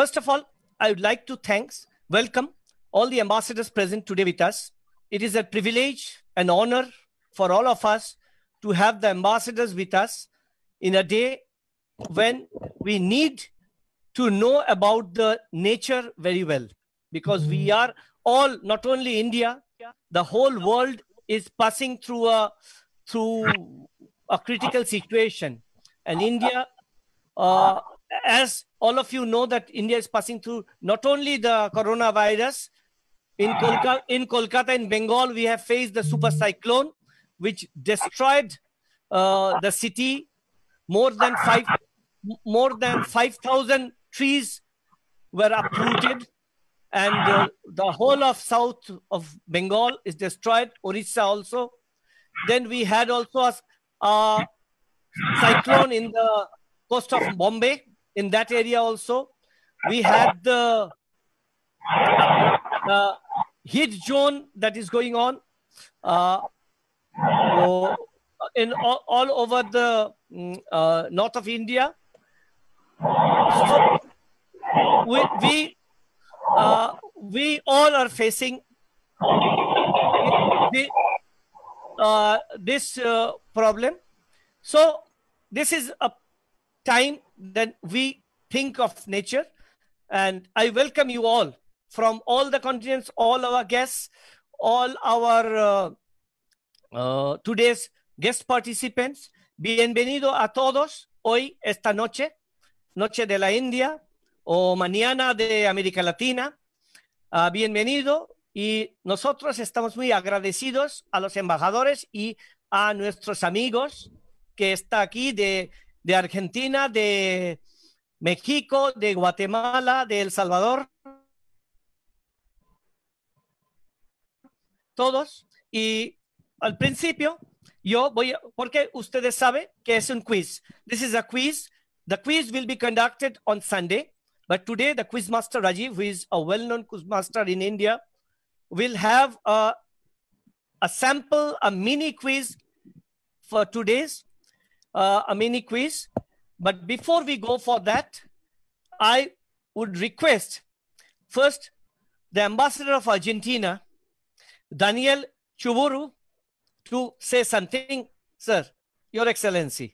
First of all, I would like to welcome all the ambassadors present today with us. It is a privilege and honor for all of us to have the ambassadors with us in a day when we need to know about the nature very well, because we are all, not only India, the whole world is passing through a critical situation. And India, as all of you know, that India is passing through not only the coronavirus. In Kolkata, in Bengal, we have faced the super cyclone, which destroyed the city. More than 5,000 trees were uprooted, and the whole of south of Bengal is destroyed. Orissa also. Then we had also a cyclone in the coast of Bombay. In that area also, we had the heat zone that is going on in all over the north of India. So we all are facing this problem. So this is a time that we think of nature, and I welcome you all from all the continents, all our guests, all our today's guest participants. Bienvenido a todos hoy, esta noche, noche de la India o mañana de América Latina. Bienvenido, y nosotros estamos muy agradecidos a los embajadores y a nuestros amigos que está aquí de Argentina, de México, de Guatemala, de El Salvador, todos. Y al principio yo voy porque ustedes saben que es un quiz. This is a quiz. The quiz will be conducted on Sunday, but today the quiz master Rajiv, who is a well-known quiz master in India, will have a sample, a mini quiz for today's a mini quiz. But before we go for that, I would request first the ambassador of Argentina, Daniel Chuburu, to say something. Sir, Your Excellency.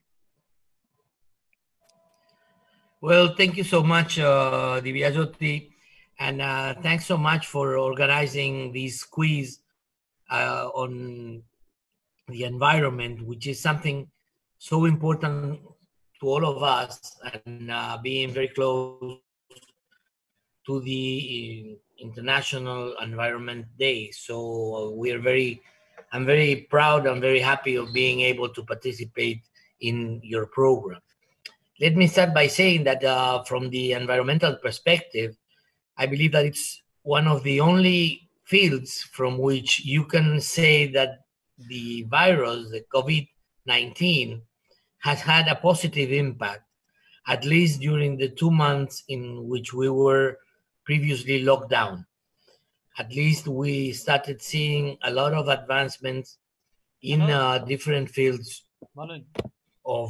Well, thank you so much, Divyajyoti, and thanks so much for organizing this quiz on the environment, which is something so important to all of us, and being very close to the International Environment Day. So I'm very proud and very happy of being able to participate in your program. Let me start by saying that from the environmental perspective, I believe that it's one of the only fields from which you can say that the virus, the COVID-19, has had a positive impact, at least during the 2 months in which we were previously locked down. At least we started seeing a lot of advancements in different fields of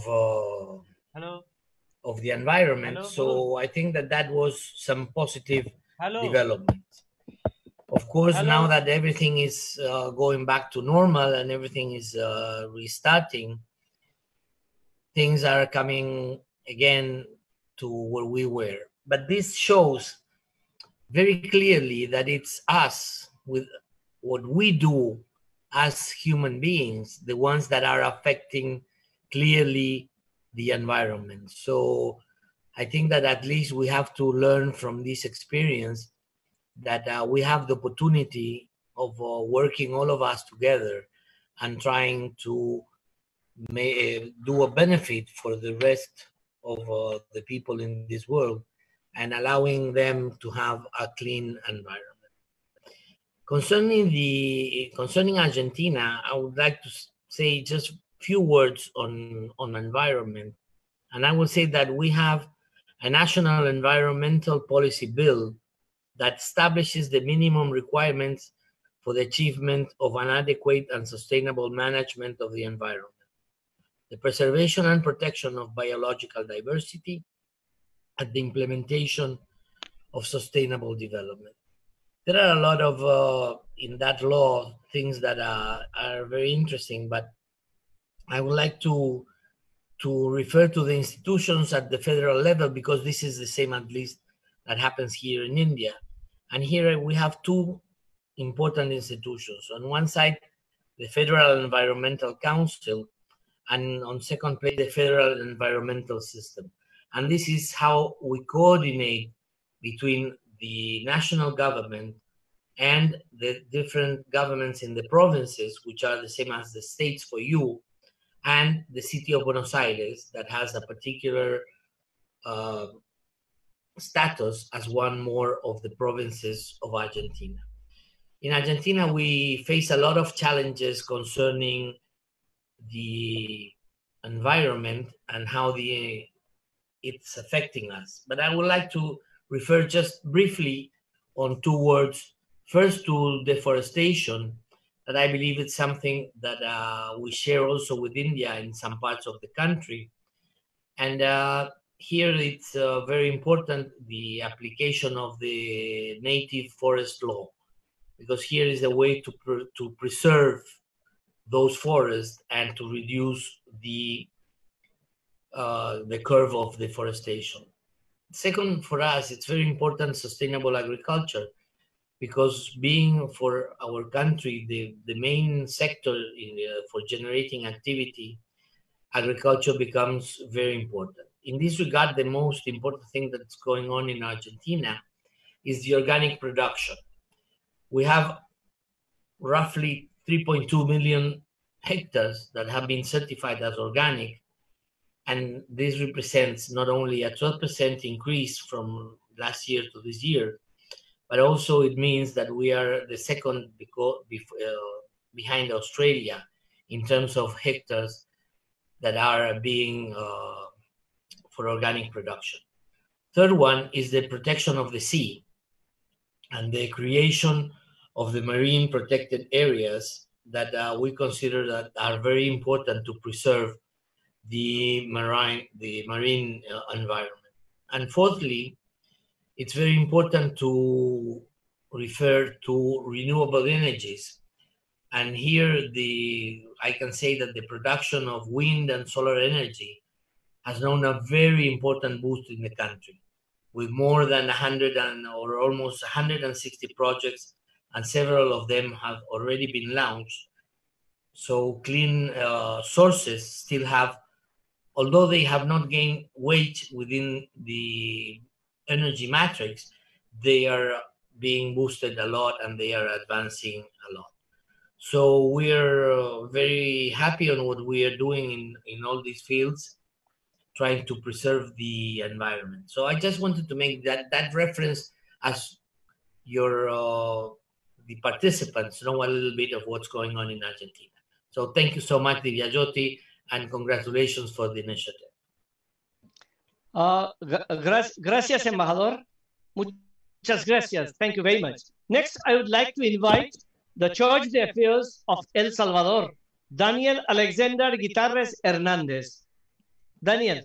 the environment. So I think that was some positive development. Of course, now that everything is going back to normal and everything is restarting, things are coming again to where we were. But this shows very clearly that it's us, with what we do as human beings, the ones that are affecting clearly the environment. So I think that at least we have to learn from this experience that we have the opportunity of working all of us together and trying to do a benefit for the rest of the people in this world and allowing them to have a clean environment. Concerning Argentina, I would like to say just a few words on environment. And I will say that we have a national environmental policy bill that establishes the minimum requirements for the achievement of an adequate and sustainable management of the environment, the preservation and protection of biological diversity, and the implementation of sustainable development. There are a lot of, in that law, things that are very interesting, but I would like to refer to the institutions at the federal level, because this is the same, at least, that happens here in India. And here we have two important institutions. On one side, the Federal Environmental Council, and on second place, the Federal Environmental System. And this is how we coordinate between the national government and the different governments in the provinces, which are the same as the states for you, and the city of Buenos Aires, that has a particular status as one more of the provinces of Argentina. In Argentina, we face a lot of challenges concerning the environment and how it's affecting us. But I would like to refer just briefly on two words. First, to deforestation, that I believe it's something that we share also with India in some parts of the country. And here it's very important, the application of the native forest law, because here is a way to preserve those forests and to reduce the curve of deforestation. Second, for us, it's very important sustainable agriculture, because being for our country the main sector for generating activity, agriculture becomes very important. In this regard, the most important thing that's going on in Argentina is the organic production. We have roughly 3.2 million hectares that have been certified as organic, and this represents not only a 12% increase from last year to this year, but also it means that we are the second behind Australia in terms of hectares that are being for organic production. Third one is the protection of the sea and the creation of the marine protected areas that we consider that are very important to preserve the marine environment. And fourthly, it's very important to refer to renewable energies. And here I can say that the production of wind and solar energy has known a very important boost in the country, with more than 100 or almost 160 projects, and several of them have already been launched. So clean sources still have, although they have not gained weight within the energy matrix, they are being boosted a lot and they are advancing a lot. So we're very happy on what we are doing in all these fields, trying to preserve the environment. So I just wanted to make that reference as the participants know a little bit of what's going on in Argentina. So thank you so much, Divyajyoti, and congratulations for the initiative. Gracias, embajador. Muchas gracias. Thank you very much. Next, I would like to invite the Charge d'Affaires of El Salvador, Daniel Alexander Guitarres Hernandez. Daniel.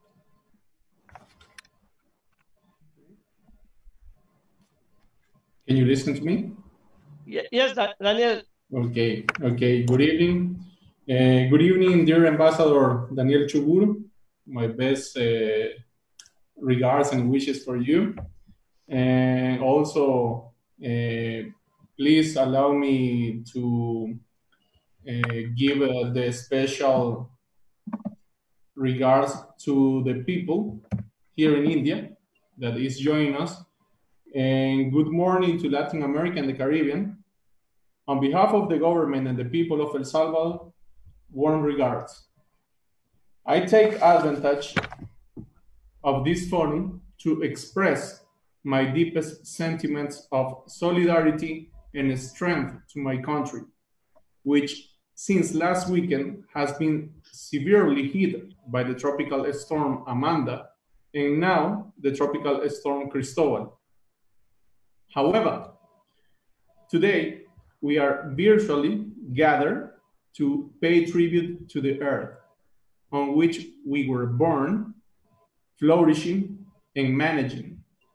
Can you listen to me? Yes, Daniel. Okay. Good evening. Good evening, dear Ambassador Daniel Chuburu. My best regards and wishes for you. And also, please allow me to give the special regards to the people here in India that is joining us. And good morning to Latin America and the Caribbean. On behalf of the government and the people of El Salvador, warm regards. I take advantage of this forum to express my deepest sentiments of solidarity and strength to my country, which since last weekend has been severely hit by the tropical storm Amanda and now the tropical storm Cristobal. However, today we are virtually gathered to pay tribute to the earth on which we were born, flourishing, and managing.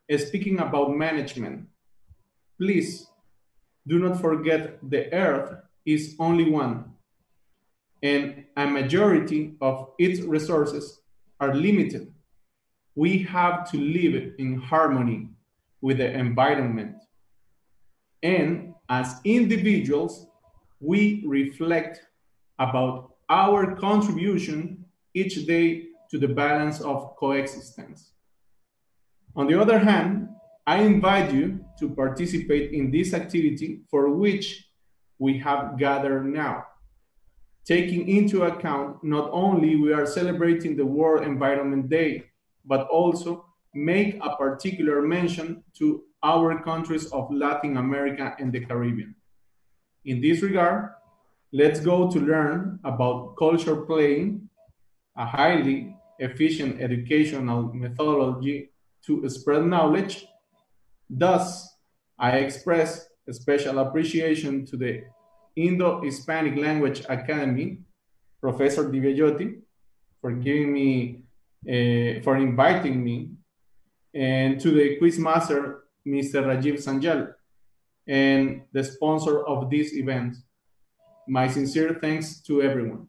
speaking about management, please do not forget the Earth is only one, and a majority of its resources are limited. We have to live in harmony with the environment. And as individuals, we reflect about our contribution each day to the balance of coexistence. On the other hand, I invite you to participate in this activity for which we have gathered now, taking into account not only we are celebrating the World Environment Day, but also make a particular mention to our countries of Latin America and the Caribbean. In this regard, let's go to learn about culture playing, a highly efficient educational methodology to spread knowledge. Thus, I express a special appreciation to the Indo-Hispanic Language Academy, Professor Diviajotti, for giving me, for inviting me, and to the quiz master, Mr. Rajiv Sanjal, and the sponsor of this event. My sincere thanks to everyone.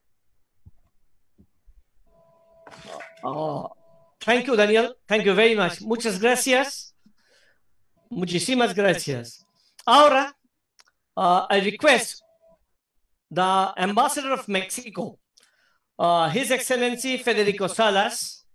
Thank you, Daniel. Thank you very much. Muchas gracias. Muchísimas gracias. Ahora, I request the Ambassador of Mexico, His Excellency Federico Salas.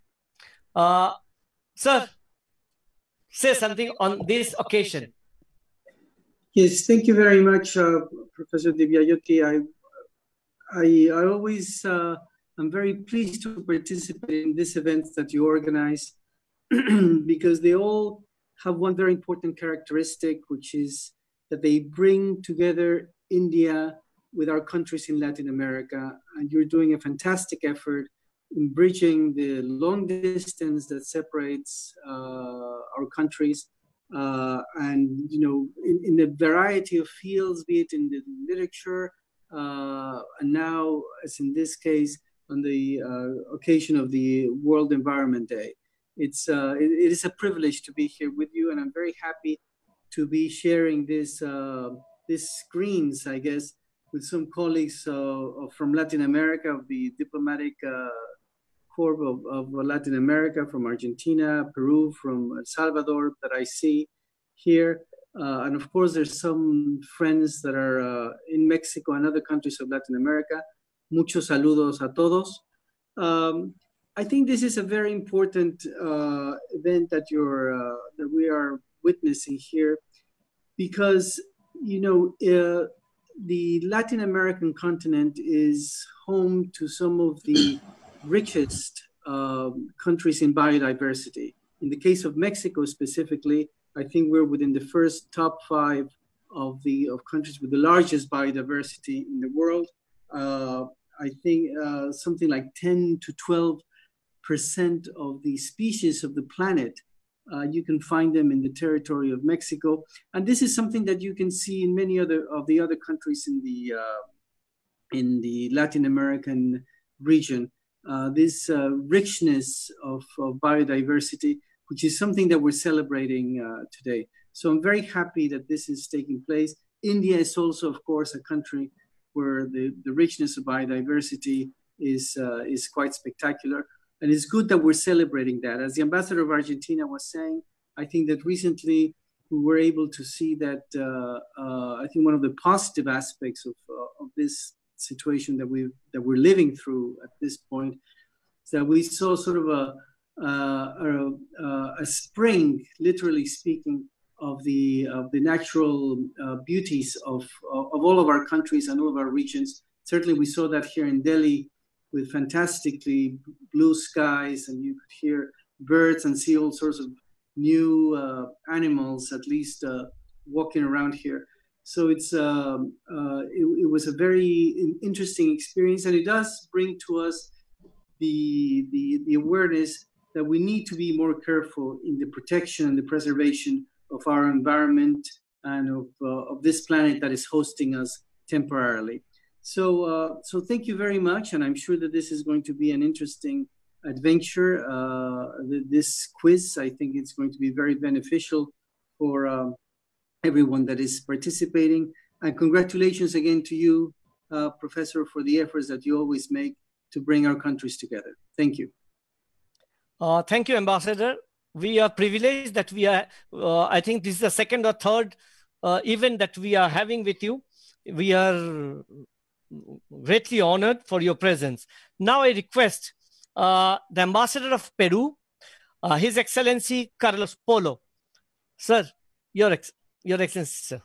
Sir, say something on this occasion. Yes, thank you very much, Professor Diviajotti. I always am very pleased to participate in these events that you organize because they all have one very important characteristic, which is that they bring together India with our countries in Latin America. And you're doing a fantastic effort in bridging the long distance that separates our countries. And, you know, in a variety of fields, be it in the literature, and now, as in this case, on the occasion of the World Environment Day. It is a privilege to be here with you, and I'm very happy to be sharing these screens, I guess, with some colleagues from Latin America, of the Diplomatic Corps of Latin America, from Argentina, Peru, from El Salvador that I see here. And of course, there's some friends that are in Mexico and other countries of Latin America. Muchos saludos a todos. I think this is a very important event that we are witnessing here, because the Latin American continent is home to some of the richest countries in biodiversity. In the case of Mexico specifically, I think we're within the first top 5 of countries with the largest biodiversity in the world. I think something like 10 to 12% of the species of the planet, you can find them in the territory of Mexico. And this is something that you can see in many other countries in the Latin American region. This richness of biodiversity, which is something that we're celebrating today. So I'm very happy that this is taking place. India is also, of course, a country where the richness of biodiversity is quite spectacular. And it's good that we're celebrating that. As the ambassador of Argentina was saying, I think that recently we were able to see that, I think one of the positive aspects of this situation that we're living through at this point is that we saw sort of a spring, literally speaking, of the natural beauties of all of our countries and all of our regions. Certainly we saw that here in Delhi with fantastically blue skies, and you could hear birds and see all sorts of new animals, at least walking around here. So it was a very interesting experience, and it does bring to us the awareness that we need to be more careful in the protection and the preservation of our environment and of this planet that is hosting us temporarily. So thank you very much, and I'm sure that this is going to be an interesting adventure, this quiz. I think it's going to be very beneficial for everyone that is participating. And congratulations again to you, Professor, for the efforts that you always make to bring our countries together. Thank you. Thank you, Ambassador. We are privileged that we are, I think this is the second or third event that we are having with you. We are greatly honored for your presence. Now I request the Ambassador of Peru, His Excellency Carlos Polo. Sir, Your Excellency, sir.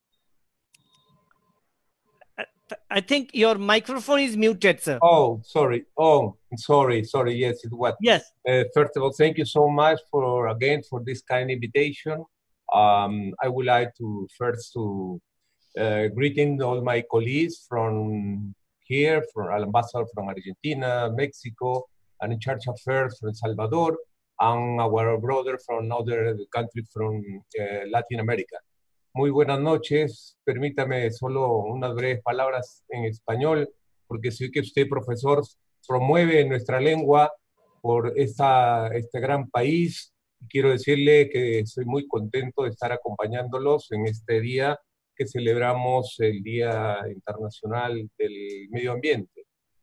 I think your microphone is muted, sir. Oh, sorry. Oh, sorry. Yes, it was. Yes. First of all, thank you so much for this kind invitation. I would like to first greeting all my colleagues from here, from Ambassador from Argentina, Mexico, and in charge of affairs from El Salvador, and our brother from another country from Latin America. Muy buenas noches. Permítame solo unas breves palabras en español, porque sé que usted, profesor, promueve nuestra lengua por este gran país. Quiero decirle que estoy muy contento de estar acompañándolos en este día que celebramos el Día Internacional del Medio Ambiente.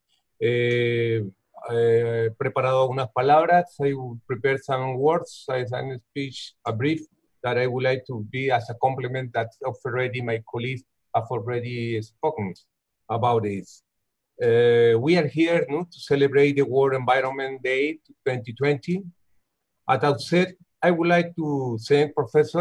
He preparado unas palabras. I will prepare some words, some speech, a brief, that I would like to be as a compliment that already my colleagues have already spoken about this. We are here to celebrate the World Environment Day 2020. At the outset, I would like to thank Professor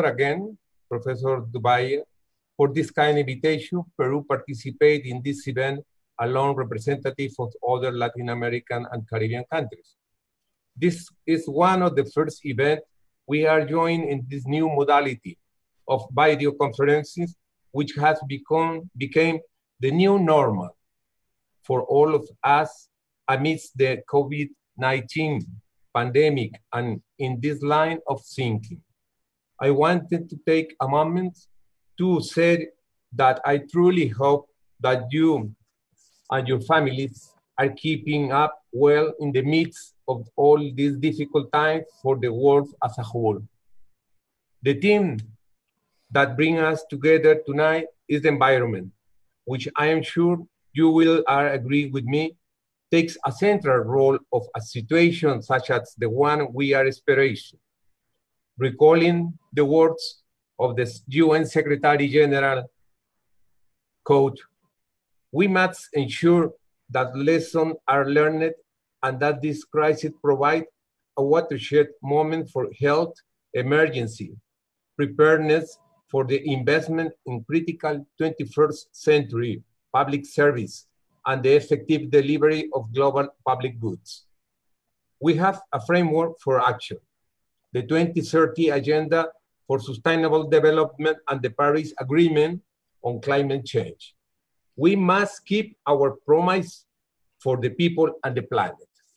Dubai, for this kind of invitation. Peru participated in this event along representatives of other Latin American and Caribbean countries. This is one of the first events we are joining in this new modality of video conferences, which has became the new normal for all of us amidst the COVID-19 pandemic and in this line of thinking. I wanted to take a moment to say that I truly hope that you and your families are keeping up well in the midst of all these difficult times for the world as a whole. The theme that brings us together tonight is the environment, which I am sure you will agree with me, takes a central role of a situation such as the one we are experiencing. Recalling the words of the UN Secretary General, quote, "We must ensure that lessons are learned and that this crisis provides a watershed moment for health emergency, preparedness for the investment in critical 21st century public service, and the effective delivery of global public goods. We have a framework for action, the 2030 Agenda for Sustainable Development and the Paris Agreement on Climate Change. We must keep our promise for the people and the planet."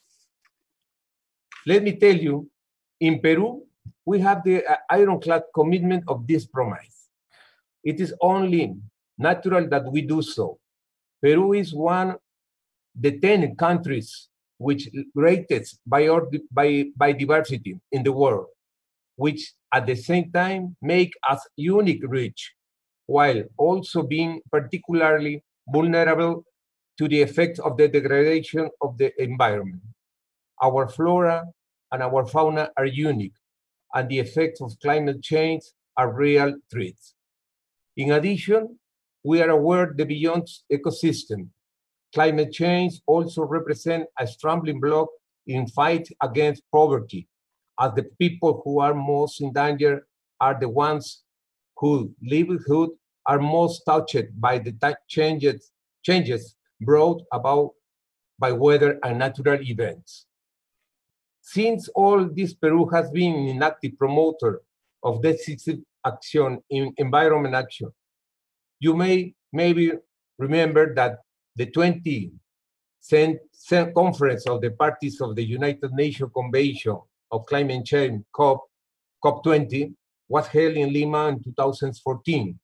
Let me tell you, in Peru, we have the ironclad commitment of this promise. It is only natural that we do so. Peru is one of the 10 countries which greatest biodiversity in the world, which at the same time make us unique rich, while also being particularly vulnerable to the effects of the degradation of the environment. Our flora and our fauna are unique, and the effects of climate change are real threats. In addition, we are aware that beyond ecosystem, climate change also represents a stumbling block in fight against poverty, as the people who are most in danger are the ones whose livelihood are most touched by the changes brought about by weather and natural events. Since all this, Peru has been an active promoter of decisive action in environment action. You may maybe remember that the 20th Conference of the Parties of the United Nations Convention of Climate Change, COP20, was held in Lima in 2014.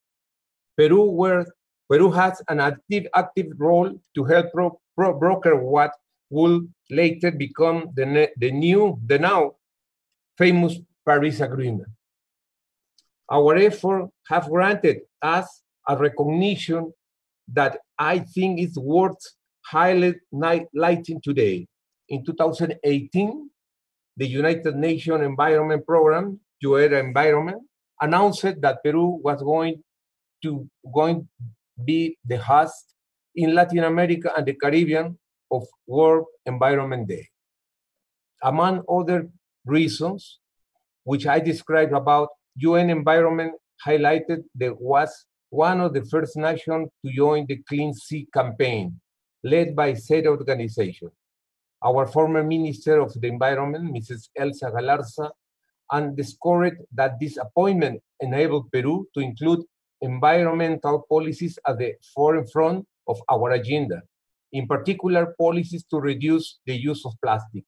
Peru has an active role to help broker would later become the now famous Paris Agreement. Our efforts have granted us a recognition that I think is worth highlighting today. In 2018, the United Nations Environment Program, UERA Environment, announced that Peru was going to be the host in Latin America and the Caribbean of World Environment Day. Among other reasons, which I described about, UN Environment highlighted that was one of the first nations to join the Clean Sea campaign, led by said organization. Our former Minister of the Environment, Mrs. Elsa Galarza, underscored that this appointment enabled Peru to include environmental policies at the forefront of our agenda, in particular policies to reduce the use of plastic.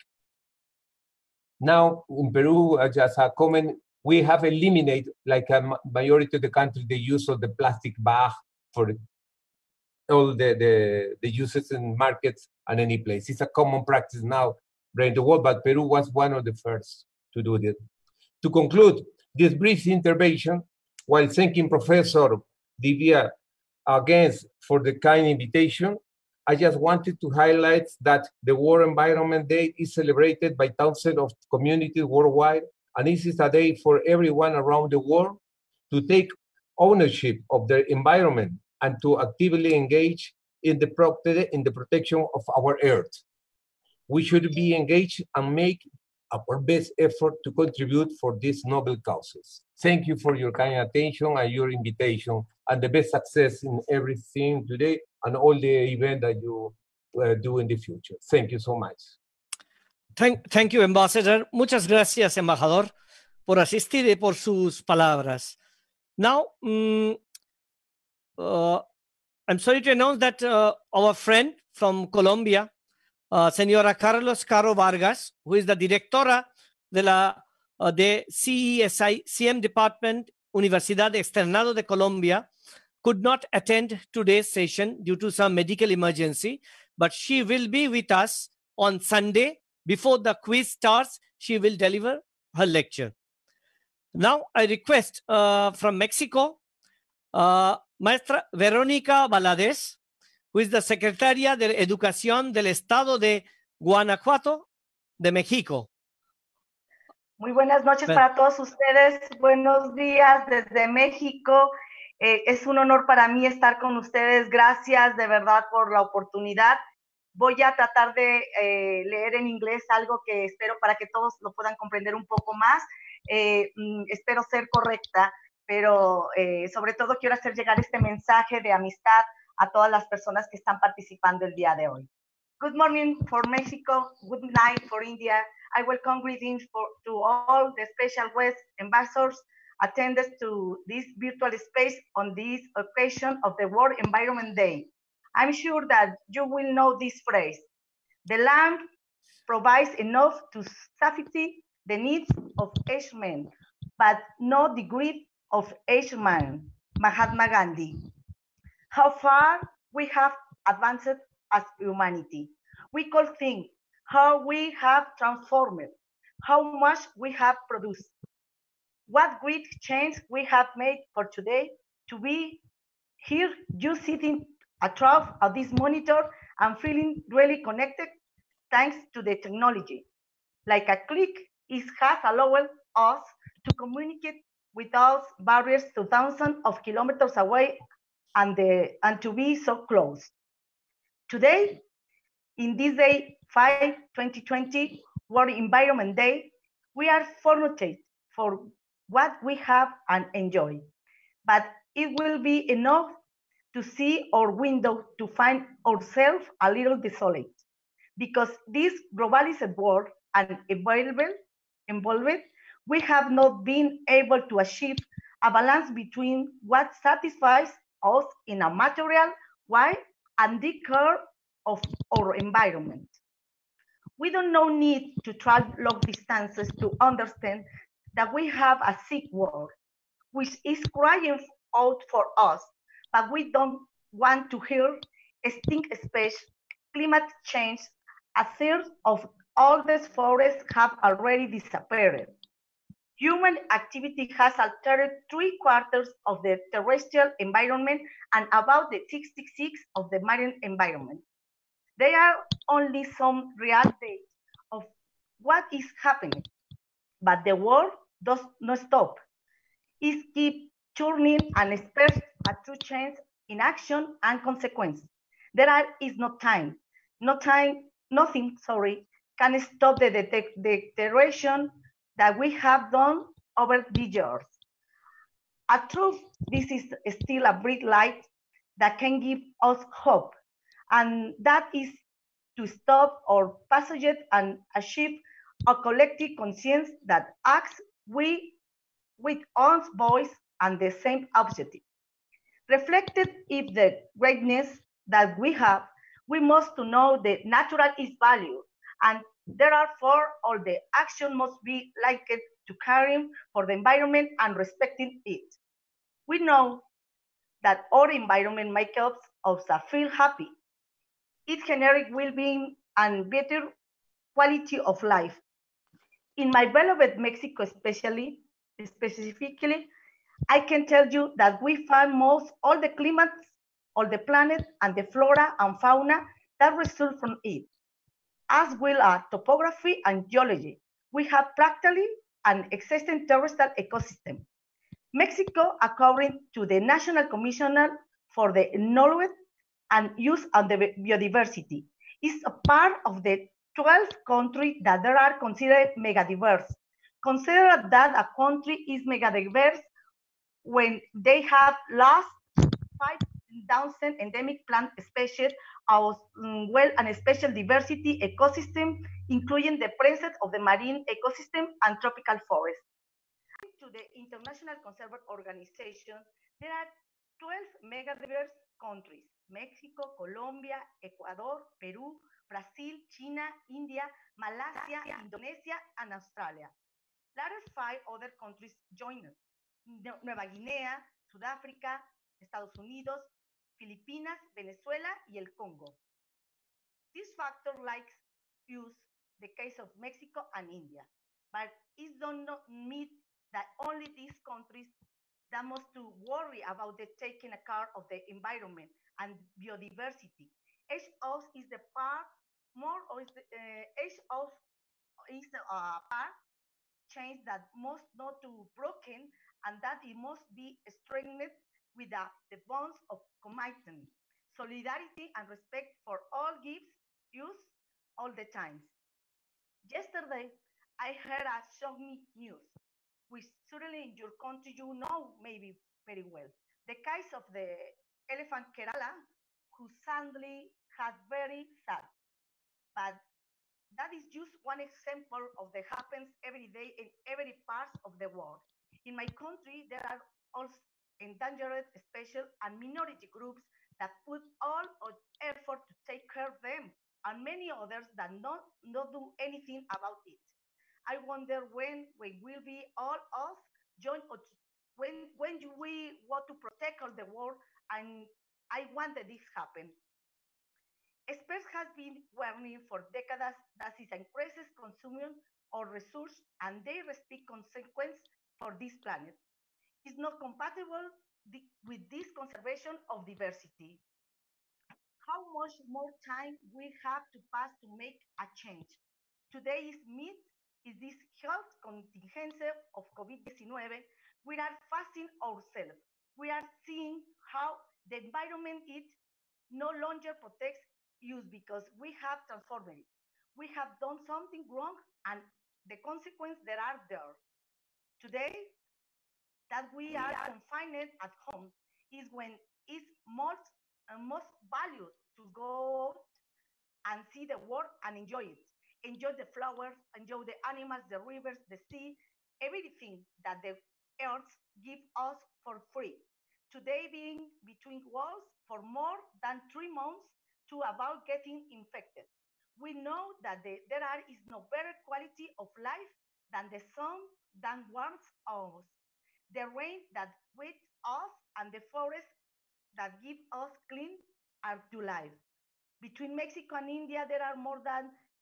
Now, in Peru, just a comment, we have eliminated, like a majority of the country, the use of the plastic bag for all the uses in markets and any place. It's a common practice now around the world, but Peru was one of the first to do this. To conclude this brief intervention, while thanking Professor Divya again for the kind invitation, I just wanted to highlight that the World Environment Day is celebrated by thousands of communities worldwide, and this is a day for everyone around the world to take ownership of their environment and to actively engage in the protection of our Earth. We should be engaged and make our best effort to contribute for these noble causes. Thank you for your kind attention and your invitation, and the best success in everything today and all the events that you do in the future. Thank you so much. Thank you, Ambassador. Muchas gracias, embajador, por asistir y por sus palabras. Now, I'm sorry to announce that our friend from Colombia, Señora Carlos Caro Vargas, who is the directora de CESI Department, Universidad Externado de Colombia, could not attend today's session due to some medical emergency, but she will be with us on Sunday. Before the quiz starts, she will deliver her lecture. Now, I request from Mexico, Maestra Verónica Valadez, who is the Secretaria de Educación del Estado de Guanajuato, de México. Muy buenas noches para todos ustedes. Buenos días desde México. Es un honor para mí estar con ustedes. Gracias de verdad por la oportunidad. Voy a tratar de leer en inglés algo que espero para que todos lo puedan comprender un poco más. Espero ser correcta, pero sobre todo quiero hacer llegar este mensaje de amistad a todas las personas que están participando el día de hoy. Good morning for Mexico, good night for India. I welcome greetings to all the special West ambassadors attended to this virtual space on this occasion of the World Environment Day. I'm sure that you will know this phrase. The land provides enough to satisfy the needs of each man, but no the greed of each man. Mahatma Gandhi. How far we have advanced as humanity. We could think how we have transformed, how much we have produced, what great change we have made for today to be here, you sitting atop of this monitor and feeling really connected thanks to the technology. Like a click, it has allowed us to communicate without barriers to thousands of kilometers away and to be so close. Today, in this day 5/2020 World Environment Day, we are fortunate for what we have and enjoy, but it will be enough to see our window to find ourselves a little desolate, because this globalized world and involved, we have not been able to achieve a balance between what satisfies us in a material way and the care of our environment. We don't need to travel long distances to understand that we have a sick world, which is crying out for us, but we don't want to hear extinct species, climate change, A third of all these forests have already disappeared. Human activity has altered 3/4 of the terrestrial environment and about the 66% of the marine environment. There are only some real dates of what is happening, but the world does not stop. It keeps churning and expects a true change in action and consequence. Is no time, nothing, can stop the deterioration that we have done over the years. At truth, this is still a bright light that can give us hope, and that is to stop our passage and achieve a collective conscience that acts with own voice and the same objective. Reflected in the greatness that we have, we must to know the natural is value, and therefore all the action must be liked to caring for the environment and respecting it. We know that our environment makes us feel happy. It generates well-being and better quality of life. In my beloved Mexico specifically, I can tell you that we find most all the climates, all the planet, and the flora and fauna that result from it, as well as topography and geology. We have practically an existing terrestrial ecosystem. Mexico, according to the National Commissioner for the Knowledge and Use of the Biodiversity, is a part of the 12 countries that are considered megadiverse. Consider that a country is megadiverse when they have lost 5,000 endemic plant species, as well as special diversity ecosystem, including the presence of the marine ecosystem and tropical forests. To the International Conservation Organization, there are 12 megadiverse countries: Mexico, Colombia, Ecuador, Peru, Brazil, China, India, Malaysia, Indonesia, and Australia. Later 5 other countries joined: Nueva Guinea, Sudáfrica, Estados Unidos, Filipinas, Venezuela, y el Congo. This factor likes use the case of Mexico and India, but it does not mean that only these countries that must to worry about the taking care of the environment and biodiversity. Each of is the part more or is the, each of is the part change that must not to broken and that it must be strengthened with the bonds of commitment, solidarity, and respect for all gives use all the times. Yesterday, I heard a shocking news, which certainly in your country you know maybe very well. The case of the elephant Kerala, who sadly had very sad. But that is just one example of the happens every day in every part of the world. In my country, there are also endangered special and minority groups that put all of effort to take care of them, and many others that not do anything about it. I wonder when we will be all us join when we want to protect all the world, and I want that this happen. Experts have been warning for decades that it increases consumption of resources and they respect consequence for this planet. It's not compatible with this conservation of diversity. How much more time we have to pass to make a change? Today is myth is this health contingency of COVID-19. We are facing ourselves. We are seeing how the environment it no longer protects use because we have transformed it. We have done something wrong and the consequences that are there. Today, that we are confined at home is when it's most valued to go and see the world and enjoy it. Enjoy the flowers, enjoy the animals, the rivers, the sea, everything that the earth gives us for free. Today being between walls for more than 3 months to about getting infected. We know that is no better quality of life than the sun that warms us, the rain that wet us, and the forest that give us clean air to life. Between Mexico and India, there are more than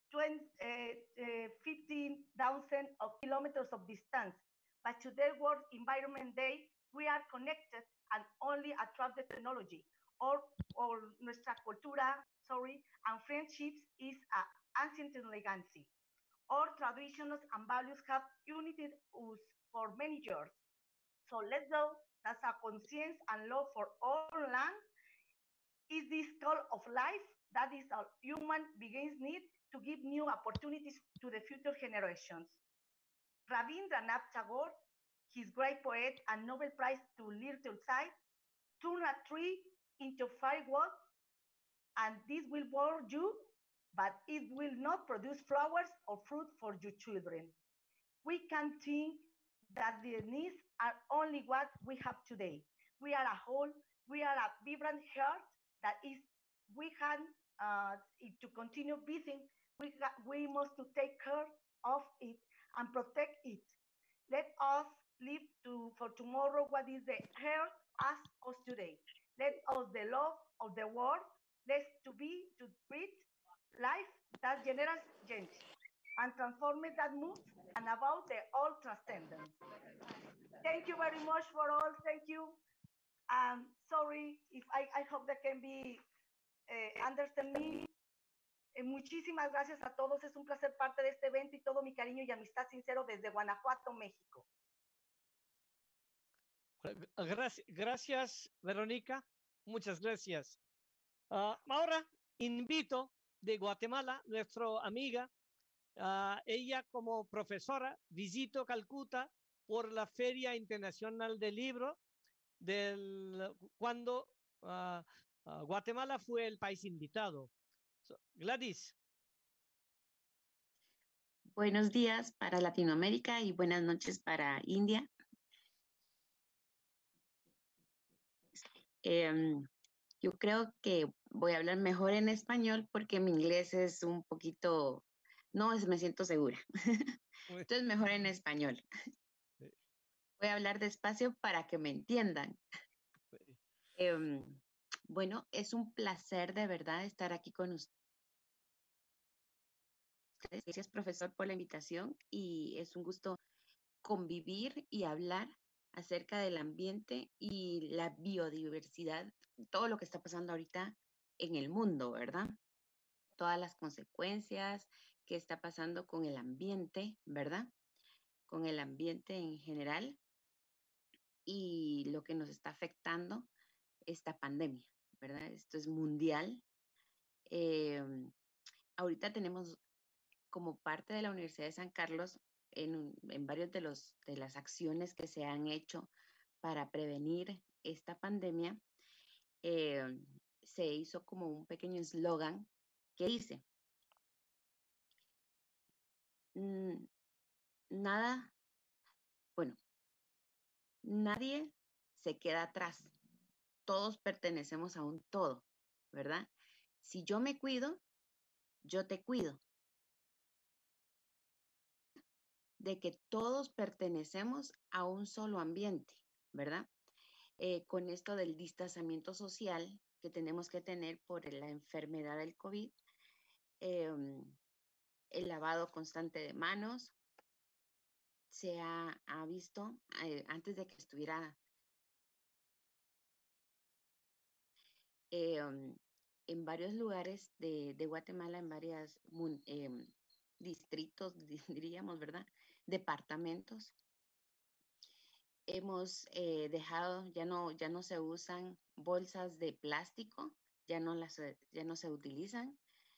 15,000 kilometers of distance. But today, World Environment Day, we are connected and only attract the technology. Or nuestra cultura, and friendships is an ancient legacy. Our traditions and values have united us for many years. So let's go. That's a conscience and love for all land. Is this call of life that is a human beings need to give new opportunities to the future generations. Rabindranath Tagore, his great poet and Nobel Prize to literature, turned a tree into firewood, and this will bore you, but it will not produce flowers or fruit for your children. We can think that the needs are only what we have today. We are a whole, we are a vibrant heart that is, we can, to continue breathing, we must to take care of it and protect it. Let us live for tomorrow what is the earth asks us today. Let us the love of the world, let's to breathe life that generates change and transform it that moves and about the all transcendence. Thank you very much for all. Thank you. Sorry if I hope that can be understand me. Muchísimas gracias a todos. Es un placer parte de este evento y todo mi cariño y amistad sincero desde Guanajuato, México. Gracias, Verónica. Muchas gracias. Ahora invito de Guatemala, nuestra amiga, ella como profesora, visitó Calcuta por la Feria Internacional del Libro cuando Guatemala fue el país invitado. Gladys. Buenos días para Latinoamérica y buenas noches para India. Yo creo que voy a hablar mejor en español porque mi inglés es un poquito, me siento segura. Entonces mejor en español. Voy a hablar despacio para que me entiendan. Bueno, es un placer de verdad estar aquí con ustedes. Gracias, profesor, por la invitación y es un gusto convivir y hablar acerca del ambiente y la biodiversidad, todo lo que está pasando ahorita en el mundo, ¿verdad? Todas las consecuencias que está pasando con el ambiente, ¿verdad? Con el ambiente en general y lo que nos está afectando esta pandemia, ¿verdad? Esto es mundial. Ahorita tenemos como parte de la Universidad de San Carlos en varios de las acciones que se han hecho para prevenir esta pandemia, se hizo como un pequeño eslogan que dice, nadie se queda atrás, todos pertenecemos a un todo, ¿verdad? Si yo me cuido, yo te cuido. De que todos pertenecemos a un solo ambiente, ¿verdad? Con esto del distanciamiento social que tenemos que tener por la enfermedad del COVID, el lavado constante de manos, se ha visto antes de que estuviera en varios lugares de Guatemala, en varios distritos, diríamos, ¿verdad? Departamentos. Hemos dejado, ya no se usan bolsas de plástico, ya no se utilizan.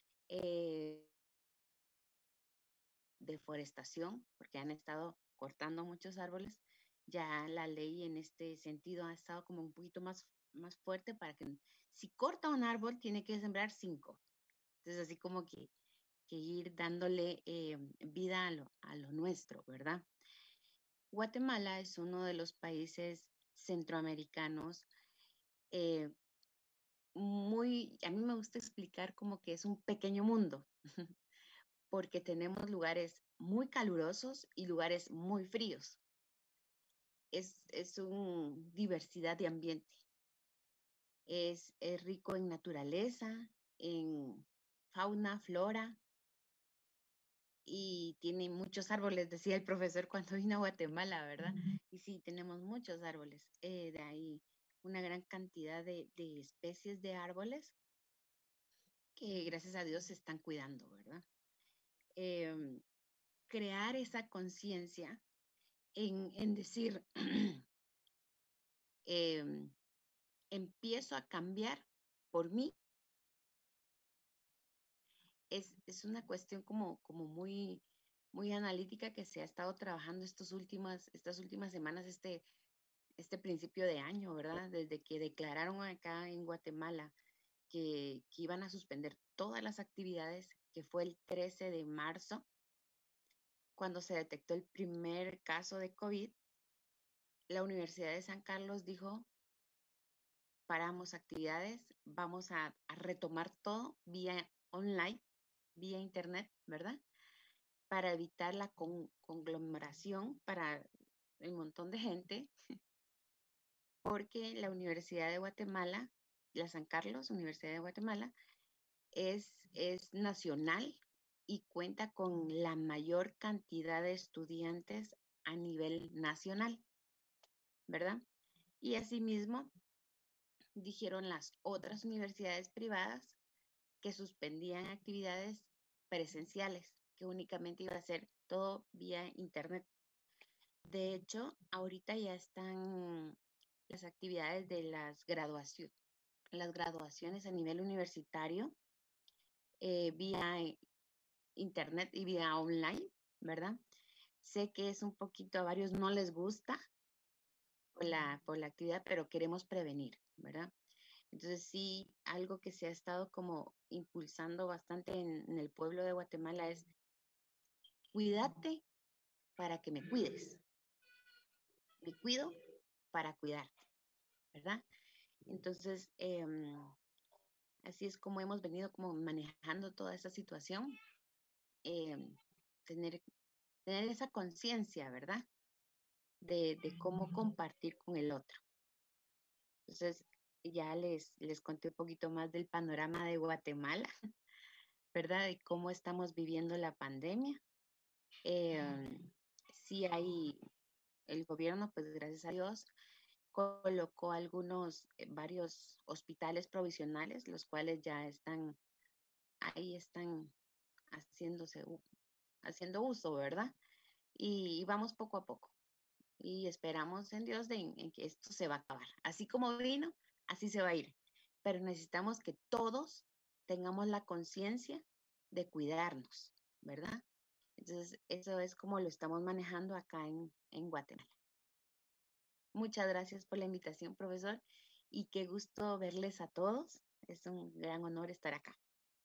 Deforestación, porque han estado cortando muchos árboles. Ya la ley en este sentido ha estado como un poquito más fuerte para que si corta un árbol tiene que sembrar 5. Entonces así como que ir dándole vida a lo nuestro, ¿verdad? Guatemala es uno de los países centroamericanos a mí me gusta explicar como que es un pequeño mundo, porque tenemos lugares muy calurosos y lugares muy fríos. Es una diversidad de ambiente. Es rico en naturaleza, en fauna, flora, y tiene muchos árboles, decía el profesor cuando vino a Guatemala, ¿verdad? Y sí, tenemos muchos árboles. De ahí una gran cantidad de especies de árboles que gracias a Dios se están cuidando, ¿verdad? Crear esa conciencia en decir, empiezo a cambiar por mí, es una cuestión como muy, muy analítica que se ha estado trabajando estas últimas semanas, este principio de año, ¿verdad? Desde que declararon acá en Guatemala que iban a suspender todas las actividades, que fue el 13 de marzo, cuando se detectó el primer caso de COVID, la Universidad de San Carlos dijo, paramos actividades, vamos a retomar todo vía online, vía internet, ¿verdad? Para evitar la conglomeración para el montón de gente, porque la Universidad de Guatemala, la San Carlos, Universidad de Guatemala, es nacional y cuenta con la mayor cantidad de estudiantes a nivel nacional, ¿verdad? Y asimismo, dijeron las otras universidades privadas que suspendían actividades presenciales, que únicamente iba a ser todo vía internet. De hecho, ahorita ya están las actividades de las graduaciones a nivel universitario vía internet y vía online, ¿verdad? Sé que es un poquito, a varios no les gusta por la actividad, pero queremos prevenir, ¿verdad? Entonces sí, algo que se ha estado como impulsando bastante en el pueblo de Guatemala es cuídate para que me cuides. Me cuido para cuidarte, ¿verdad? Entonces, así es como hemos venido como manejando toda esta situación, tener esa conciencia, ¿verdad? De cómo compartir con el otro. Entonces, ya les conté un poquito más del panorama de Guatemala, ¿verdad? De cómo estamos viviendo la pandemia. Sí hay, el gobierno, pues gracias a Dios, colocó varios hospitales provisionales, los cuales ya están haciendo uso, ¿verdad? Y vamos poco a poco. Y esperamos en Dios en que esto se va a acabar. Así como vino, así se va a ir. Pero necesitamos que todos tengamos la conciencia de cuidarnos, ¿verdad? Entonces, eso es como lo estamos manejando acá en Guatemala. Muchas gracias por la invitación, profesor, y qué gusto verles a todos. Es un gran honor estar acá.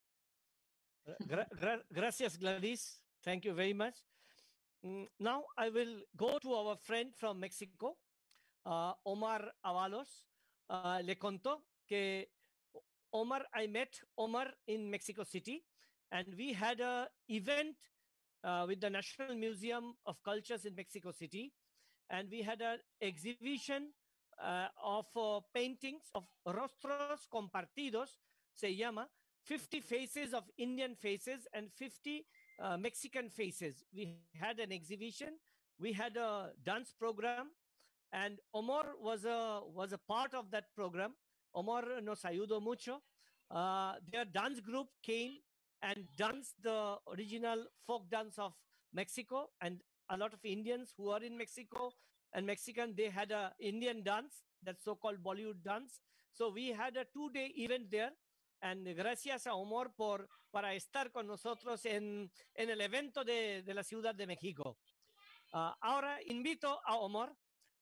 Gracias, Gladys. Thank you very much. Now I will go to our friend from Mexico, Omar Avalos. Le contó que I met Omar in Mexico City, and we had an event with the National Museum of Cultures in Mexico City. And we had an exhibition of paintings of rostros compartidos, se llama, 50 faces of Indian faces and 50 Mexican faces. We had an exhibition. We had a dance program, and Omar was a part of that program. Omar nos ayudó mucho. Their dance group came and danced the original folk dance of Mexico, and a lot of Indians who are in Mexico and Mexican, they had an Indian dance, that so-called Bollywood dance. So we had a 2-day event there. And gracias a Omar para estar con nosotros en el evento de la Ciudad de México. Ahora invito a Omar.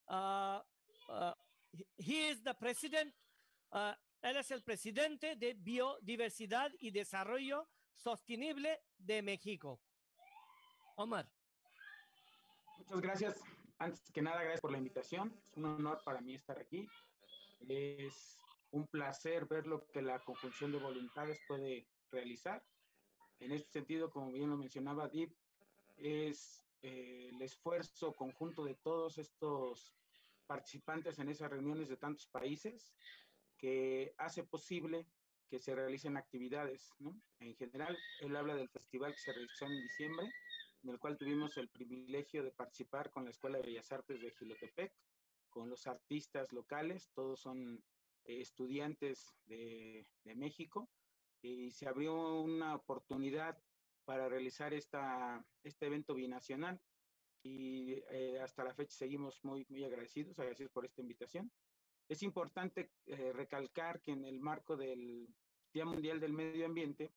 He is the president. Él es el presidente de Biodiversidad y Desarrollo Sostenible de México. Omar. Muchas gracias. Antes que nada, gracias por la invitación. Es un honor para mí estar aquí. Es un placer ver lo que la conjunción de voluntades puede realizar. En este sentido, como bien lo mencionaba Dip, es el esfuerzo conjunto de todos estos participantes en esas reuniones de tantos países que hace posible que se realicen actividades, ¿no? En general, él habla del festival que se realizó en diciembre, en el cual tuvimos el privilegio de participar con la Escuela de Bellas Artes de Jilotepec, con los artistas locales, todos son estudiantes de México, y se abrió una oportunidad para realizar este evento binacional, y hasta la fecha seguimos muy agradecidos por esta invitación. Es importante recalcar que en el marco del Día Mundial del Medio Ambiente,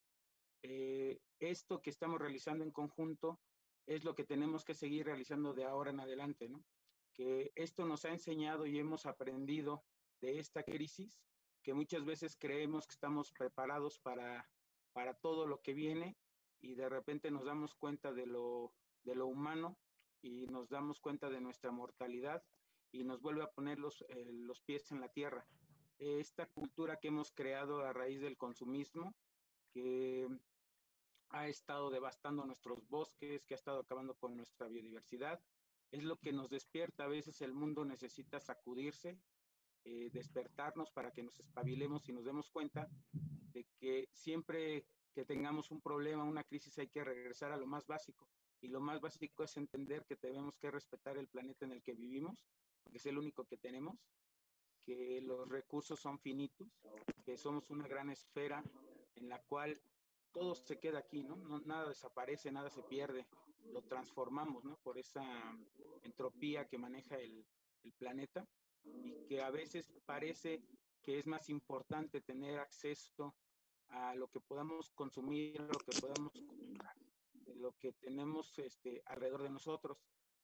esto que estamos realizando en conjunto es lo que tenemos que seguir realizando de ahora en adelante, ¿no? Que esto nos ha enseñado y hemos aprendido de esta crisis, que muchas veces creemos que estamos preparados para todo lo que viene, y de repente nos damos cuenta de lo humano, y nos damos cuenta de nuestra mortalidad, y nos vuelve a poner los pies en la tierra. Esta cultura que hemos creado a raíz del consumismo, que ha estado devastando nuestros bosques, que ha estado acabando con nuestra biodiversidad, es lo que nos despierta. A veces el mundo necesita sacudirse, despertarnos para que nos espabilemos y nos demos cuenta de que siempre que tengamos un problema, una crisis, hay que regresar a lo más básico. Y lo más básico es entender que tenemos que respetar el planeta en el que vivimos, porque es el único que tenemos, que los recursos son finitos, que somos una gran esfera en la cual todo se queda aquí, ¿no? Nada desaparece, nada se pierde, lo transformamos, ¿no? Por esa entropía que maneja el planeta, y que a veces parece que es más importante tener acceso a lo que podamos consumir, lo que podamos comprar, lo que tenemos alrededor de nosotros.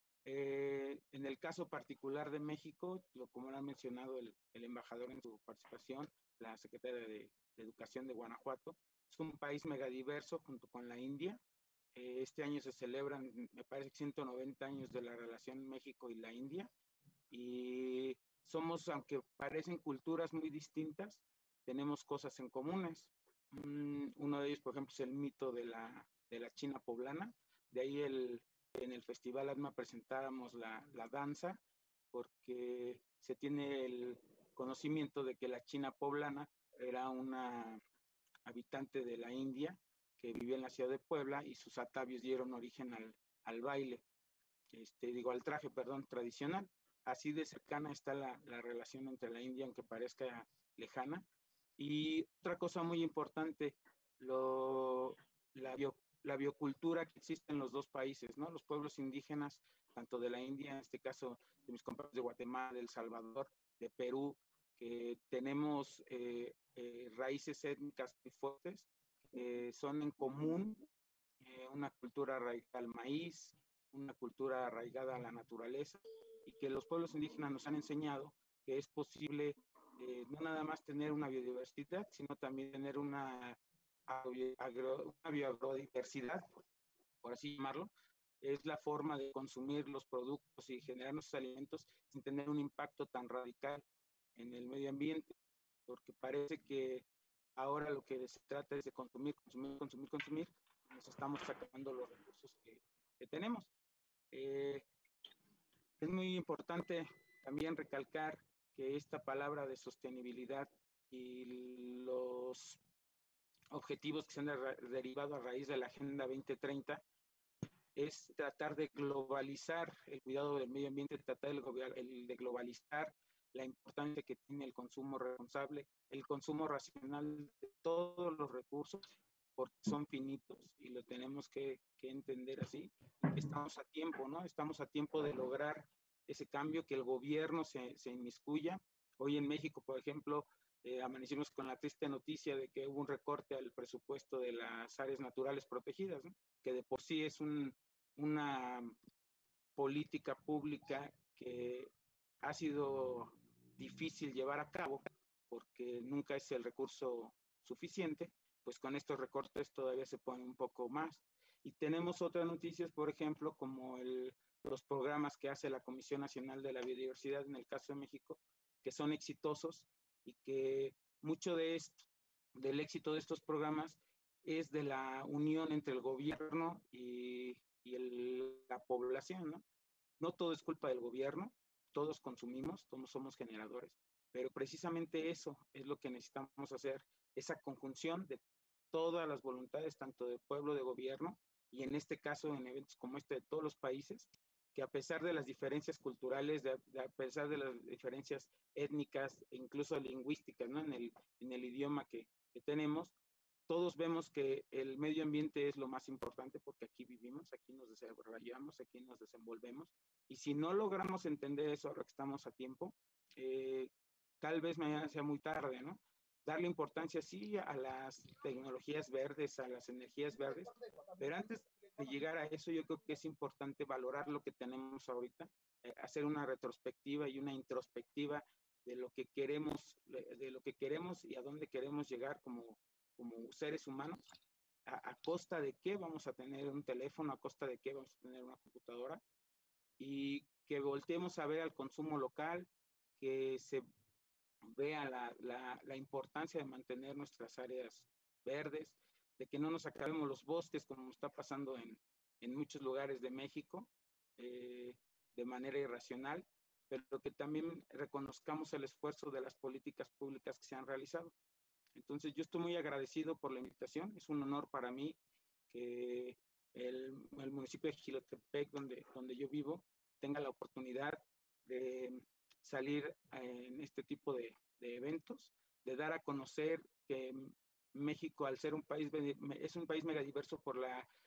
En el caso particular de México, como lo ha mencionado el embajador en su participación, la secretaria de Educación de Guanajuato, es un país megadiverso junto con la India. Este año se celebran, me parece, 190 años de la relación México y la India, y somos, aunque parecen culturas muy distintas, tenemos cosas en comunes. Uno de ellos, por ejemplo, es el mito de la China poblana. De ahí en el Festival ADMA presentábamos la danza, porque se tiene el conocimiento de que la China poblana era una habitante de la India que vivía en la ciudad de Puebla, y sus atavios dieron origen al baile, al traje, perdón, tradicional. Así de cercana está la relación entre la India, aunque parezca lejana. Y otra cosa muy importante, la biocultura que existe en los dos países, ¿no? Los pueblos indígenas, tanto de la India, en este caso de mis compañeros de Guatemala, de El Salvador, de Perú, que tenemos raíces étnicas muy fuertes, son en común una cultura arraigada al maíz, una cultura arraigada a la naturaleza, y que los pueblos indígenas nos han enseñado que es posible no nada más tener una biodiversidad, sino también tener una biodiversidad, por así llamarlo. Es la forma de consumir los productos y generar nuestros alimentos sin tener un impacto tan radical en el medio ambiente, porque parece que ahora lo que se trata es de consumir, nos estamos acabando los recursos que tenemos. Es muy importante también recalcar que esta palabra de sostenibilidad y los objetivos que se han derivado a raíz de la Agenda 2030 es tratar de globalizar el cuidado del medio ambiente, tratar de globalizar la importancia que tiene el consumo responsable, el consumo racional de todos los recursos, porque son finitos y lo tenemos que entender así. Estamos a tiempo, ¿no? Estamos a tiempo de lograr ese cambio, que el gobierno se inmiscuya. Hoy en México, por ejemplo, amanecimos con la triste noticia de que hubo un recorte al presupuesto de las áreas naturales protegidas, ¿no? Que de por sí es una política pública que ha sido difícil llevar a cabo porque nunca es el recurso suficiente. Pues con estos recortes todavía se pone un poco más. Y tenemos otras noticias, por ejemplo, como los programas que hace la Comisión Nacional de la Biodiversidad en el caso de México, que son exitosos, y que mucho del éxito de estos programas es de la unión entre el gobierno y la población, ¿no? No todo es culpa del gobierno, todos consumimos, todos somos generadores, pero precisamente eso es lo que necesitamos hacer, esa conjunción de todas las voluntades, tanto de pueblo, de gobierno, y en este caso en eventos como este de todos los países, que a pesar de las diferencias culturales, a pesar de las diferencias étnicas e incluso lingüísticas, ¿no? En el idioma que tenemos, todos vemos que el medio ambiente es lo más importante porque aquí vivimos, aquí nos desarrollamos, aquí nos desenvolvemos. Y si no logramos entender eso ahora que estamos a tiempo, tal vez mañana sea muy tarde, ¿no? Darle importancia, sí, a las tecnologías verdes, a las energías verdes, pero antes de llegar a eso, yo creo que es importante valorar lo que tenemos ahorita, hacer una retrospectiva y una introspectiva de lo que queremos y a dónde queremos llegar como seres humanos, a costa de qué vamos a tener un teléfono, a costa de qué vamos a tener una computadora, y que volteemos a ver al consumo local, que se vea la importancia de mantener nuestras áreas verdes, de que no nos acabemos los bosques como está pasando en muchos lugares de México, de manera irracional, pero que también reconozcamos el esfuerzo de las políticas públicas que se han realizado. Entonces, yo estoy muy agradecido por la invitación. Es un honor para mí que el municipio de Jilotepec, donde yo vivo, tenga la oportunidad de salir en este tipo de eventos, de dar a conocer que México, al ser un país, es un país megadiverso por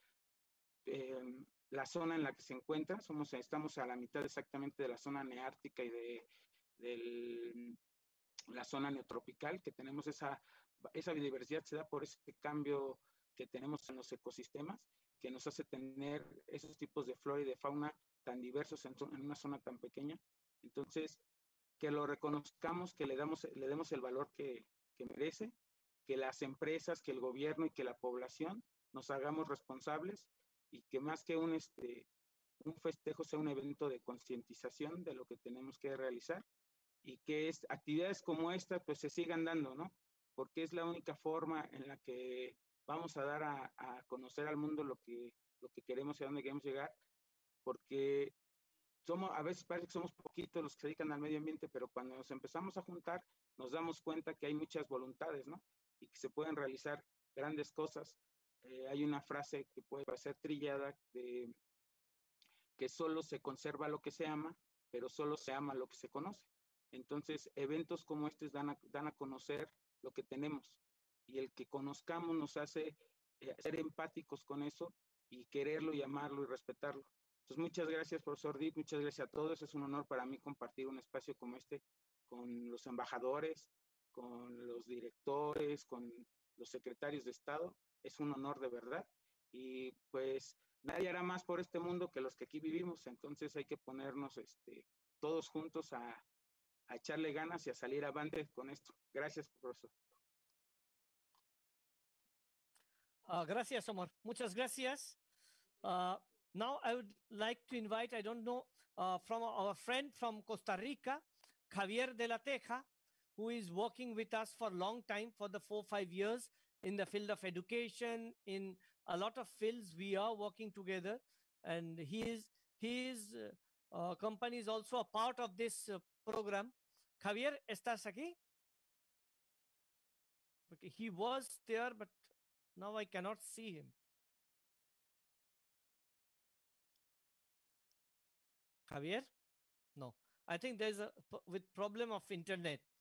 la zona en la que se encuentra. Estamos a la mitad exactamente de la zona neártica y de la zona neotropical, que tenemos esa biodiversidad, se da por ese cambio que tenemos en los ecosistemas, que nos hace tener esos tipos de flora y de fauna tan diversos en una zona tan pequeña. Entonces, que lo reconozcamos, que le demos el valor que merece, que las empresas, que el gobierno y que la población nos hagamos responsables, y que más que un festejo sea un evento de concientización de lo que tenemos que realizar, y que actividades como esta pues se sigan dando, ¿no? Porque es la única forma en la que vamos a dar a conocer al mundo lo que queremos y a dónde queremos llegar, porque a veces parece que somos poquitos los que se dedican al medio ambiente, pero cuando nos empezamos a juntar nos damos cuenta que hay muchas voluntades, ¿no? Y que se pueden realizar grandes cosas. Hay una frase que puede parecer trillada de que solo se conserva lo que se ama, pero solo se ama lo que se conoce. Entonces, eventos como estos dan a conocer lo que tenemos, y el que conozcamos nos hace ser empáticos con eso y quererlo y amarlo y respetarlo. Entonces, muchas gracias, profesor Dick, muchas gracias a todos. Es un honor para mí compartir un espacio como este con los embajadores, con los directores, con los secretarios de Estado. Es un honor de verdad. Y pues nadie hará más por este mundo que los que aquí vivimos, entonces hay que ponernos todos juntos a echarle ganas y a salir avante con esto. Gracias, profesor. Gracias, Omar. Muchas gracias. Now I would like to invite, I don't know, from our friend from Costa Rica, Javier de la Teja, who is working with us for a long time, for the 4 or 5 years in the field of education. In a lot of fields, we are working together, and his company is also a part of this program. Javier, ¿estás aquí? Okay, he was there, but now I cannot see him. Javier? No, I think there's with problem of internet.